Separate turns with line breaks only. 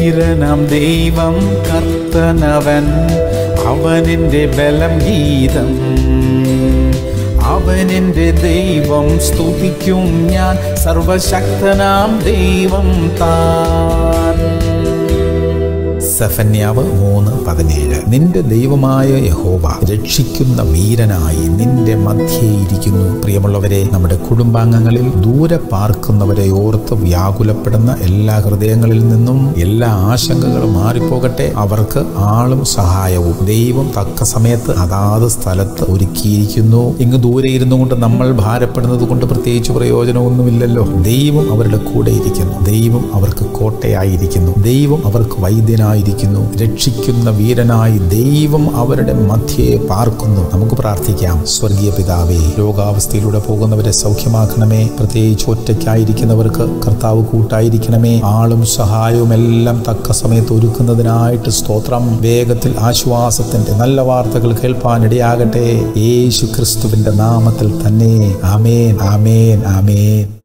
വീരനാം ദൈവം കർത്തനവൻ, അവനെന്റെ ബലം ഗീതം. അവനെന്റെ ദൈവം, സ്തുതിക്കും ഞാൻ സർവശക്തനാം ദൈവം താൻ. സെഫന്യാവ് 3:17. നിന്റെ ദൈവമായ യഹോവ രക്ഷിക്കുന്ന വീരനായി നിന്റെ മധ്യേ ഇരിക്കുന്നു. പ്രിയമുള്ളവരെ, നമ്മുടെ കുടുംബാംഗങ്ങളിൽ ദൂരെ പാർക്കുന്നവരെ ഓർത്ത് വ്യാകുലപ്പെടുന്ന എല്ലാ ഹൃദയങ്ങളിൽ നിന്നും എല്ലാ ആശങ്കകളും മാറിപ്പോകട്ടെ. അവർക്ക് ആളും സഹായവും ദൈവം തക്ക സമയത്ത് അതാത് സ്ഥലത്ത് ഒരുക്കിയിരിക്കുന്നു. ഇങ്ങ് ദൂരെ ഇരുന്നു കൊണ്ട് നമ്മൾ ഭാരപ്പെടുന്നത് കൊണ്ട് പ്രത്യേകിച്ച് പ്രയോജനമൊന്നുമില്ലല്ലോ. ദൈവം അവരുടെ കൂടെ ഇരിക്കുന്നു. ദൈവം അവർക്ക് കോട്ടയായിരിക്കുന്നു. ദൈവം അവർക്ക് വൈദ്യനായി, രക്ഷിക്കുന്ന വീരനായി ദൈവം അവരുടെ മധ്യേ പാർക്കുന്നു. നമുക്ക് പ്രാർത്ഥിക്കാം. സ്വർഗീയ പിതാവേ, രോഗാവസ്ഥയിലൂടെ പോകുന്നവരെ സൗഖ്യമാക്കണമേ. പ്രത്യേകിച്ച് ഒറ്റയ്ക്കായിരിക്കുന്നവർക്ക് കർത്താവ് കൂട്ടായിരിക്കണമേ. ആളും സഹായവും എല്ലാം തക്ക സമയത്ത് ഒരുക്കുന്നതിനായിട്ട് സ്തോത്രം. വേഗത്തിൽ ആശ്വാസത്തിന്റെ നല്ല വാർത്തകൾ കേൾപ്പാനിടയാകട്ടെ. യേശു ക്രിസ്തുവിന്റെ നാമത്തിൽ തന്നെ. ആമേൻ, ആമേൻ, ആമേൻ.